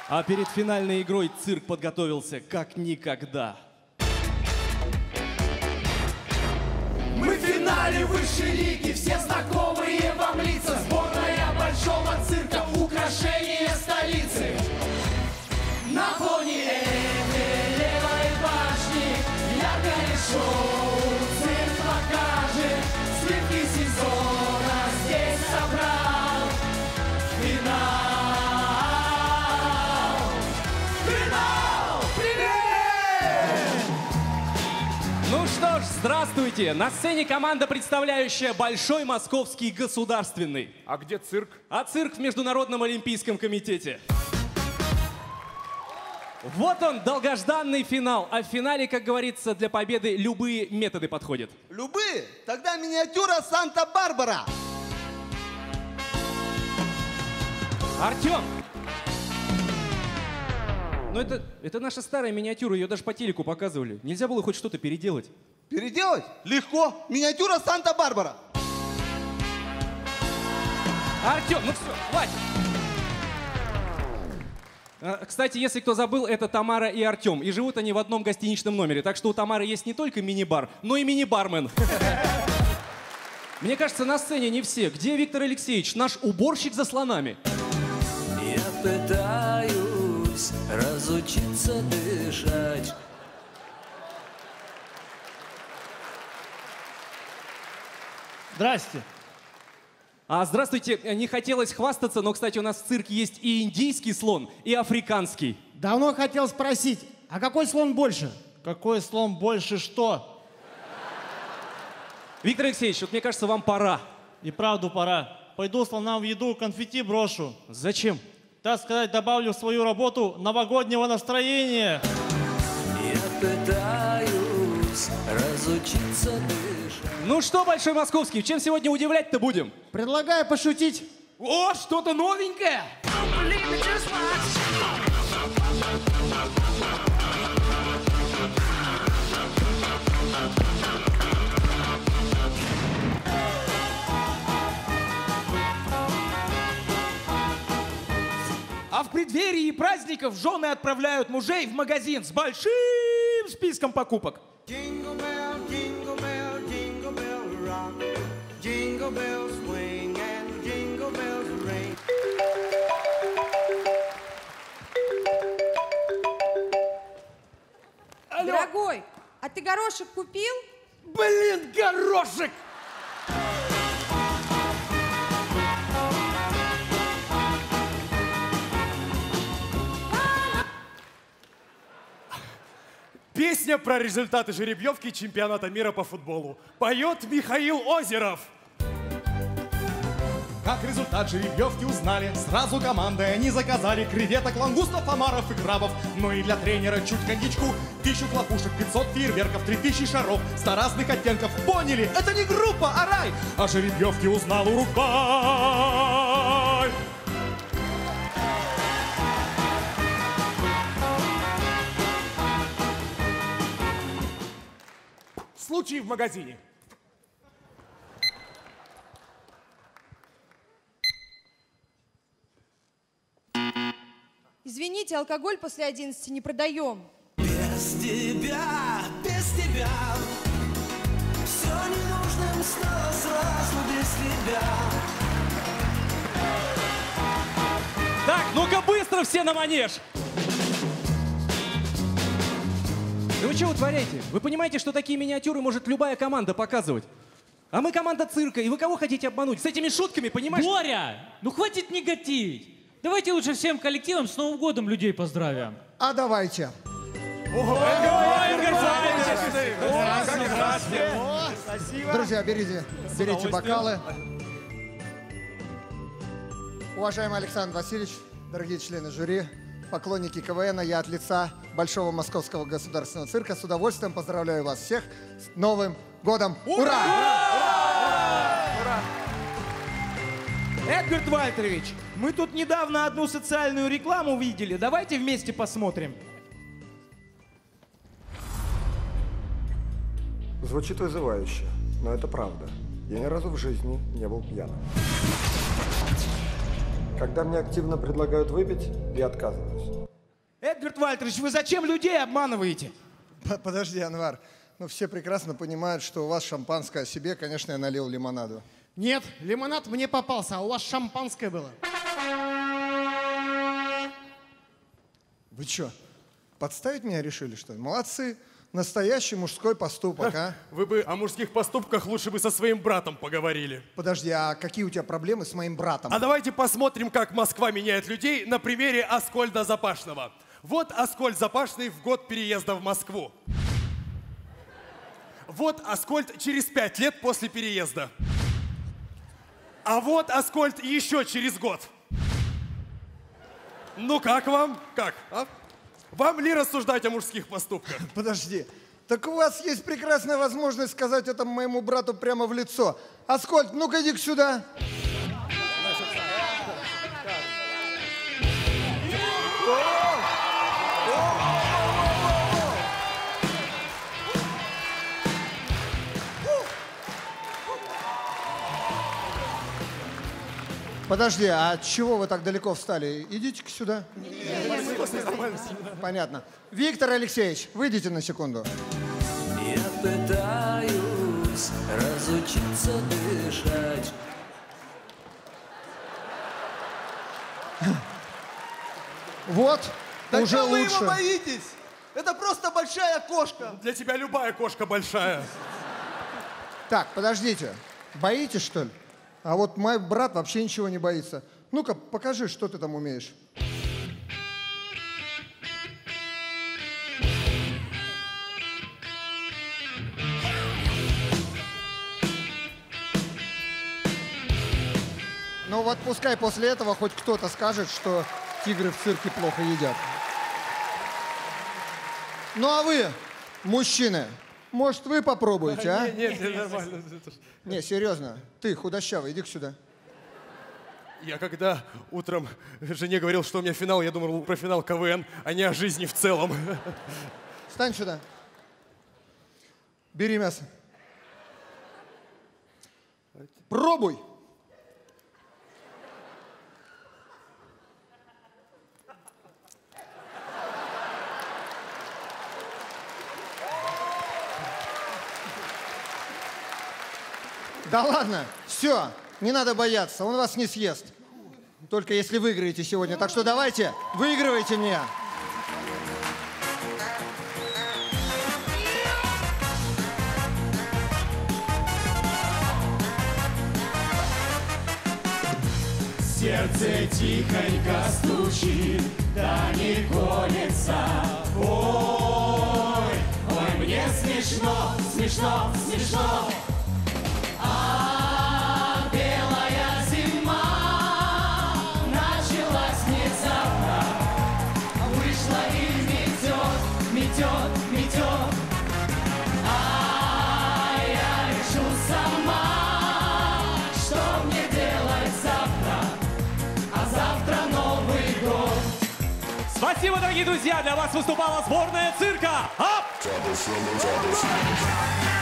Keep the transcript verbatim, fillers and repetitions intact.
А перед финальной игрой цирк подготовился как никогда. Мы в финале высшей лиги, все знакомые вам лица. Сборная большого цирка, украшение столицы. На фоне Эйфелевой башни яркое шоу цирк покажет. Сливки сезона здесь собрал. Финал! Финал! Привет! Ну что ж, здравствуйте! На сцене команда, представляющая Большой Московский государственный. А где цирк? А цирк в Международном олимпийском комитете. Вот он, долгожданный финал. А в финале, как говорится, для победы любые методы подходят. Любые? Тогда миниатюра Санта-Барбара. Артем! Ну это, это наша старая миниатюра, ее даже по телеку показывали. Нельзя было хоть что-то переделать. Переделать? Легко. Миниатюра Санта-Барбара. Артем, ну все, хватит. А, кстати, если кто забыл, это Тамара и Артем. И живут они в одном гостиничном номере. Так что у Тамары есть не только мини-бар, но и мини-бармен. Мне кажется, на сцене не все. Где Виктор Алексеевич, наш уборщик за слонами? Я пытаюсь разучиться дышать. Здрасте. А, здравствуйте, не хотелось хвастаться, но, кстати, у нас в цирке есть и индийский слон, и африканский. Давно хотел спросить, а какой слон больше? Какой слон больше что? Виктор Алексеевич, вот мне кажется, вам пора. И правду пора. Пойду слонам в еду конфетти брошу. Зачем? Так сказать, добавлю в свою работу новогоднего настроения. Я пытаюсь разучиться дышать. Ну что, Большой Московский, чем сегодня удивлять-то будем? Предлагаю пошутить. О, что-то новенькое! А в преддверии праздников жены отправляют мужей в магазин с большим списком покупок. Jingle bell, jingle bell, jingle bell rock. Jingle bells swing and jingle bells ring. Алло. Дорогой, а ты горошек купил? Блин, горошек! Песня про результаты жеребьевки чемпионата мира по футболу. Поет Михаил Озеров. Как результат жеребьевки узнали, сразу командой они заказали креветок, лангустов, омаров и крабов. Ну и для тренера чуть коньячку, тысячу хлопушек, пятьсот фейерверков, три тысячи шаров, ста разных оттенков. Поняли, это не группа, а рай! А жеребьевки узнал Уругвай. Случай в магазине. Извините, алкоголь после одиннадцати не продаем. Без тебя, без тебя все ненужным стало сразу без тебя. Так, ну-ка быстро все на манеж! Да вы что вытворяете? Вы понимаете, что такие миниатюры может любая команда показывать? А мы команда цирка, и вы кого хотите обмануть? С этими шутками, понимаешь? Боря, ну хватит негативить. Давайте лучше всем коллективом с Новым годом людей поздравим. А давайте. Друзья, берите, берите бокалы. Уважаемый Александр Васильевич, дорогие члены жюри, поклонники КВН, я от лица Большого Московского государственного цирка с удовольствием поздравляю вас всех с Новым годом. Ура! Ура! Эдгард Вальтерович, мы тут недавно одну социальную рекламу видели. Давайте вместе посмотрим. Звучит вызывающе, но это правда. Я ни разу в жизни не был пьяным. Когда мне активно предлагают выпить, я отказываюсь. Эдгард Вальтерович, вы зачем людей обманываете? Подожди, Анвар. Ну, все прекрасно понимают, что у вас шампанское, а себе, конечно, я налил лимонаду. Нет, лимонад мне попался, а у вас шампанское было. Вы что, подставить меня решили, что ли? Молодцы. Настоящий мужской поступок, а? Вы бы о мужских поступках лучше бы со своим братом поговорили. Подожди, а какие у тебя проблемы с моим братом? А давайте посмотрим, как Москва меняет людей на примере Аскольда Запашного. Вот Аскольд Запашный в год переезда в Москву. Вот Аскольд через пять лет после переезда. А вот Аскольд еще через год. Ну как вам? Как? А? Вам ли рассуждать о мужских поступках? Подожди. Так у вас есть прекрасная возможность сказать этому моему брату прямо в лицо. Аскольд, ну-ка иди сюда. Подожди, а чего вы так далеко встали? Идите-ка сюда. Понятно. Виктор Алексеевич, выйдите на секунду. Я пытаюсь разучиться дышать. Вот, Да уже что вы лучше. его боитесь? Это просто большая кошка. Для тебя любая кошка большая. Так, подождите. Боитесь, что ли? А вот мой брат вообще ничего не боится. Ну-ка, покажи, что ты там умеешь. Ну вот пускай после этого хоть кто-то скажет, что тигры в цирке плохо едят. Ну а вы, мужчины, может, вы попробуете, а? Нет, нет, нормально. Не, серьезно. Ты худощавый, иди сюда. Я когда утром жене говорил, что у меня финал, я думал про финал КВН, а не о жизни в целом. Встань сюда. Бери мясо. Пробуй. Да ладно, все, не надо бояться, он вас не съест. Только если выиграете сегодня. Так что давайте, выигрывайте меня. Сердце тихонько стучит, да не колется. Ой, ой, мне смешно, смешно, смешно. А белая зима началась внезапно, вышла и метет, метет, метет. А я решу сама, что мне делать завтра, а завтра Новый год. Спасибо, дорогие друзья! Для вас выступала сборная цирка. Ап!